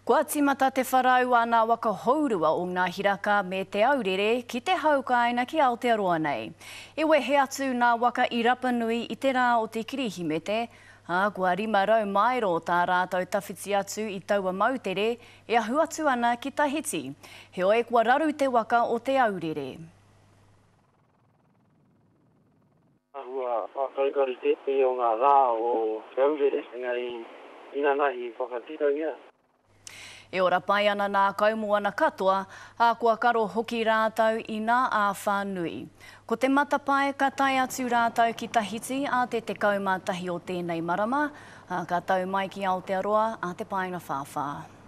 Kua timata te wharau ana waka haurua o Ngahiraka me te Aurere ki te haukaina ki Aotearoa nei. E wehe atu nā waka i Rapanui i te rā o te kirihimete, kua 500 maero tā rātou tawhiti atu i taua mautere e ahu atu ana ki Tahiti. He oe kua raru te waka o te Aurere. Ahua whakaikari te o ngā rā o te Aurere, engari ina nahi whakatirangia. E ora pai ana nā kaumoana katoa, kua karo hoki rātou i nā Rapanui. Ko te matapae ka tai atu rātou ki Tahiti a te kaumatahi o tēnei marama, ka tau mai ki Aotearoa a te paina whawha.